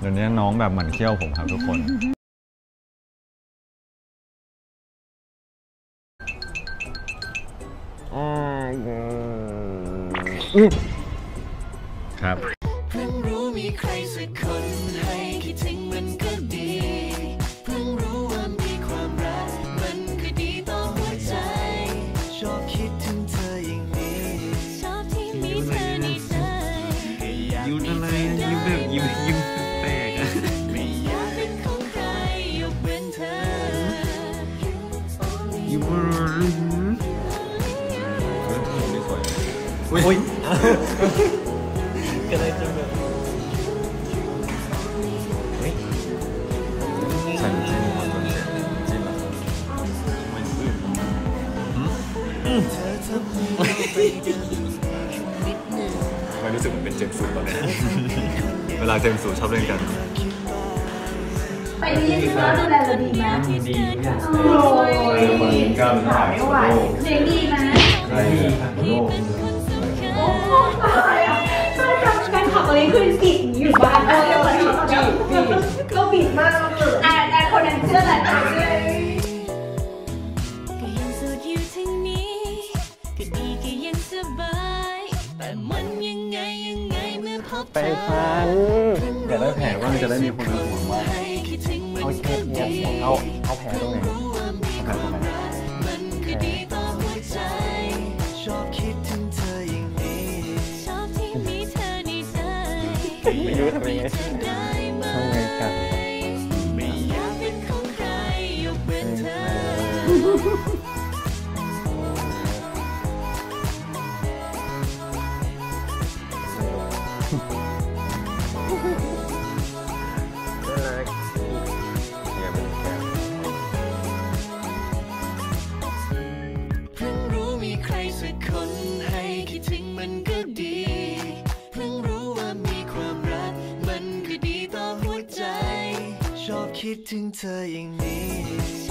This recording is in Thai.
เดี๋ยวนี้น้องแบบหมั่นเคี้ยวผมครับทุกคนครับเพิ่งรู้มีใครสักคนให้คิดถึงมันก็ดีเพิ่งรู้ว่ามีความรักมันก็ดีต่อหัวใจชอบคิดถึงเธออย่างนี้ชอบที่มีเธอในใจยิ้มอะไรยิ้มแบบยิ้มแปลกอะไม่อยากเป็นของใครยกเว้นเธอยิ้มอุ้ยก็ได้จริงแบบฉันจริงคนจริงจริงหรอไม่รู้สึกเหมือนเป็นเจมส์สูตอนนี้เวลาเจมส์สูชอบเล่นกันไปเรียนก็ดูแลเราดีไหมดีค่ะโอ้ยเหมือนกันไม่ไหวเสียงดีไหมดีค่ะโลกโอ้ตายอ่ะใช่ค่ะการขับอะไรคือปิดอยู่บ้านก็ปิดมากเลยแต่คนนั้นเชื่ออะไรก็ยังสุดอยู่ทั้งนี้ก็ดีก็ยังสบายแต่มันยังไงเมื่อพบเธอไปฟันอยากได้แผลว่าจะได้มีคนห่วงว่าเอาเช็ดเนี่ยเอาแผลตรงไหนเอาแผลตรงไหนชอบคิดถึงเธออย่างนี้ชอบที่มีเธอในใจไม่รู้ทำยังไงทำไงกันไม่อยากเป็นของใครยกเว้นเธอคนให้คิดถึงมันก็ดีเพิ่งรู้ว่ามีความรักมันก็ดีต่อหัวใจชอบคิดถึงเธออย่างนี้